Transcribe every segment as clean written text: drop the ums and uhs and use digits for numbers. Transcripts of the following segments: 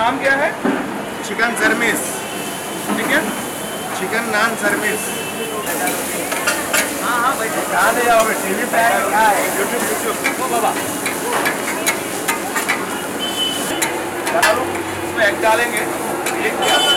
नाम क्या है? Chicken service. Chicken chicken naan service. हाँ हाँ भाई, कहाँ ले जाओगे? टीवी पे क्या है? यूट्यूब वो बाबा बना लो, उसमें एग डालेंगे। एक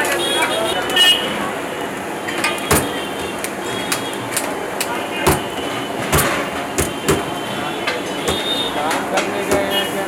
काम करने गए हैं क्या?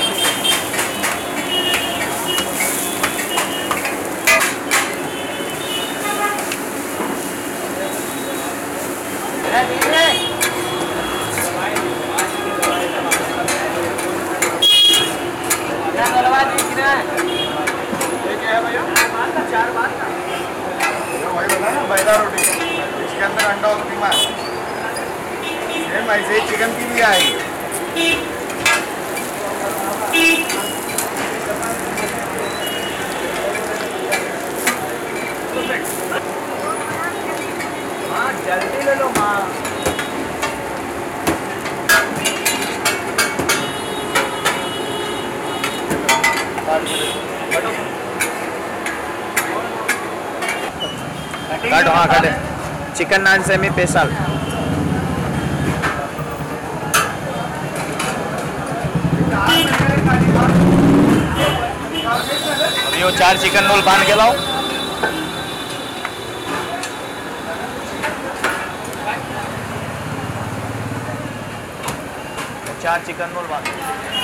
चार बार का वही बता ना, मैदा रोटी इसके अंदर अंडा और कीमा सेम ऐसे ही चिकन की भी आएगी। हाँ जल्दी ले लो माँ। काट, हाँ काटे। Chicken naan semi special. अभी वो 4 चिकन रोल बांध के लाओ। 4 चिकन रोल बांध।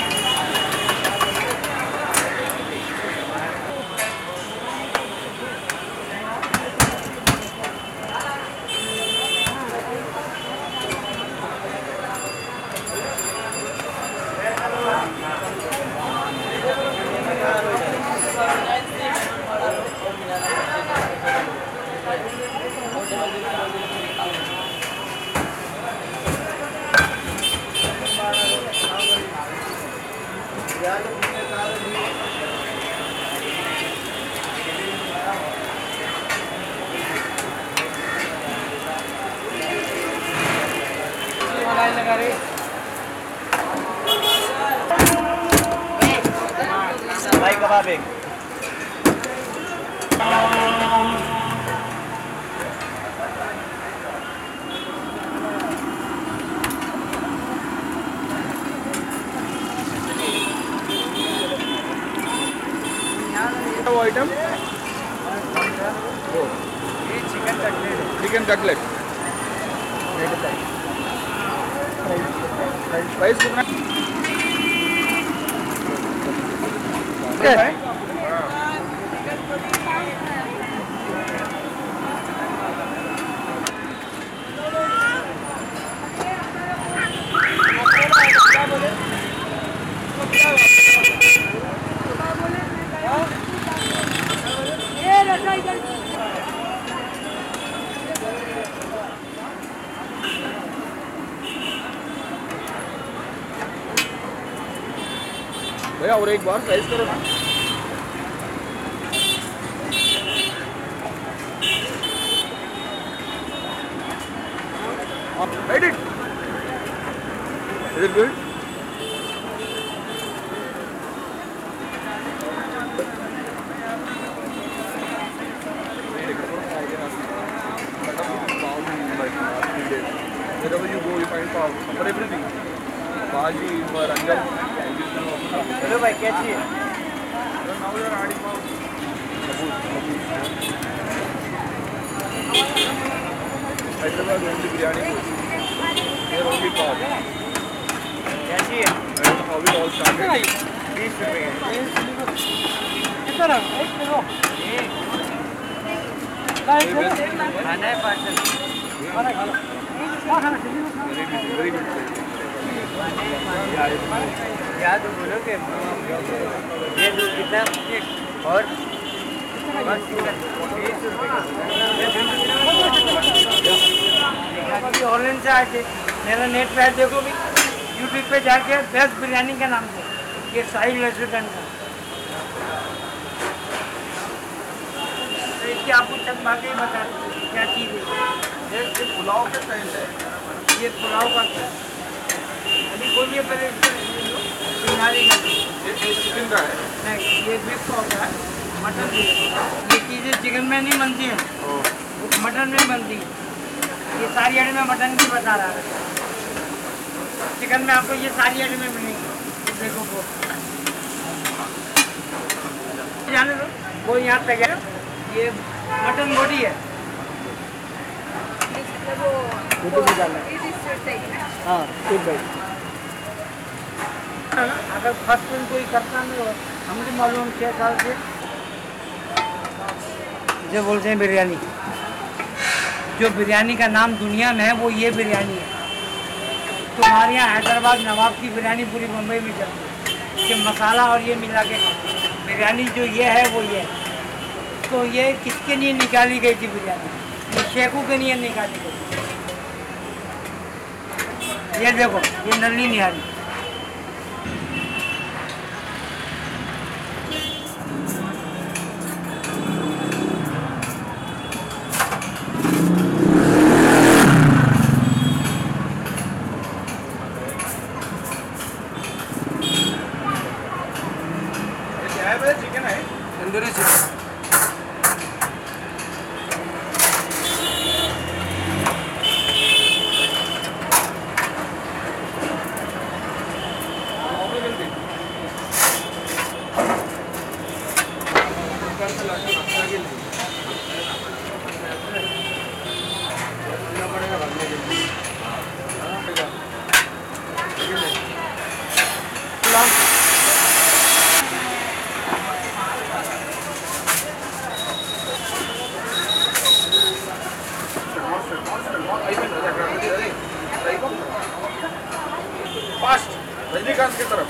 मलाई कबाब एक। वो आइटम ये chicken cutlet. Chicken cutlet price कितना है? भैया और एक बार प्राइस करो ना। Made it. Is it good? Wherever you go, you find pav for everything. Bhaji, for ranjam. चलो भाई क्या चाहिए? Now you are adding pav. Hyderabad only biryani. Here only pav. क्या चाहिए? I don't know how it all started. 20 रुपये। खाना है parcel. Very good. याद बोलो कि ये दूध कितना और बस 20 रुपये का। ऑनलाइन से आके मेरा नेट पे देखो भी, यूट्यूब पे जाके बेस्ट बिरयानी का नाम से, ये साहिल रेस्टोरेंट का। तो इसके आपको चंद बातें बता क्या चीज़ है। ये पुलाव के साइज है। ये पुलाव का अभी बोलिए पहले बिहारी का। ये चिकन चिकन का है। नहीं, ये बीफ का होता है, मटन भी। ये चीज़ें चिकन में नहीं बनती हैं, मटन में बनती है। ये सारी आइटम में मटन की बता रहा है, चिकन में आपको ये सारी आइटमें मिलेंगी। देखो वो जाने दो, वो यहाँ तैयार है। ये मटन बोटी है। हाँ, ठीक भाई। अगर फर्स्ट टाइम कोई करता नहीं हो, हमको मालूम 6 साल से जो बोलते हैं बिरयानी, जो बिरयानी का नाम दुनिया में है वो ये बिरयानी है। तुम्हारे यहाँ हैदराबाद नवाब की बिरयानी पूरी मुंबई में चलती है, कि मसाला और ये मिला के बिरयानी जो ये है वो ये है। तो ये किसके लिए निकाली गई थी बिरयानी? ये शेखों के लिए निकाली गई। ये देखो, ये नली निहारी। चिकन है, तंदूरी चिकन। फास्ट रजनीकांत की तरफ।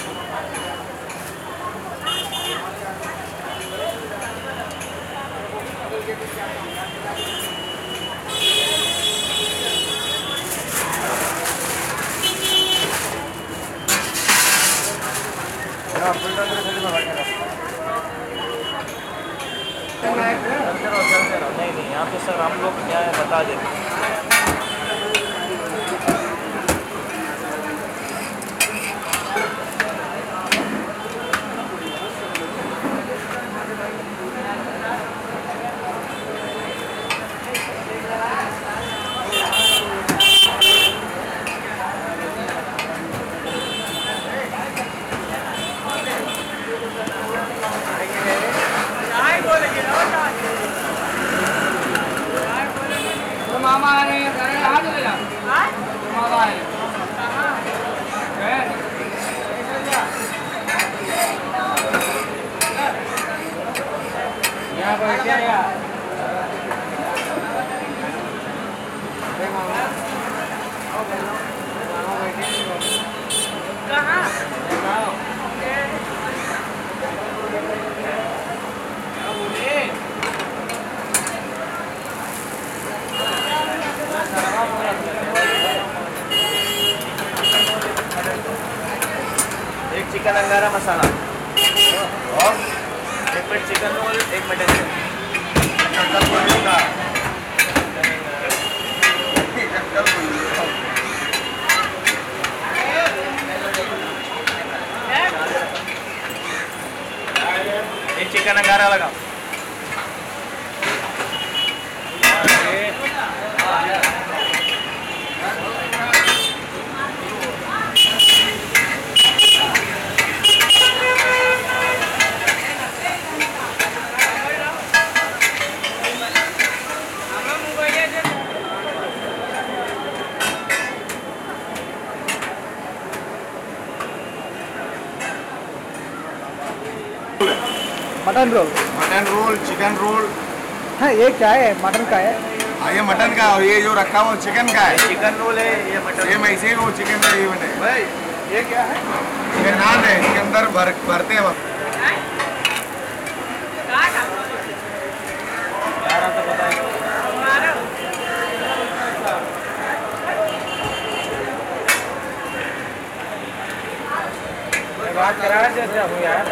नहीं, यहाँ पे सर हम लोग क्या है बता देते हैं। मामा आ रहे हैं, कहाँ चले जाओ? मामा आए यहाँ बैठे यार। एक चिकन अंगारा मसाला और एक प्लेट चिकन रोल, एक मटन एक चिकन अंगारा लगा। Mutton roll. Mutton roll, chicken roll. हाँ, ये क्या है? मटन का है। हाँ, ये मटन का और ये जो रखा हुआ चिकन का है। चिकन रोल है, ये मटन। सेम ऐसे ही वो चिकन का ये बने। भाई ये क्या है? ये नान है, इसके अंदर भरते हैं वक्त। बात करा देते हो यार।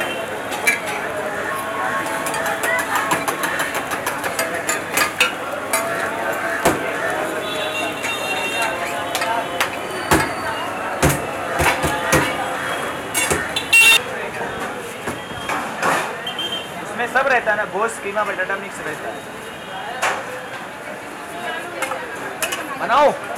सब रहता है ना, गोश्त कीमा बटाटा मिक्स रहता है। बनाओ।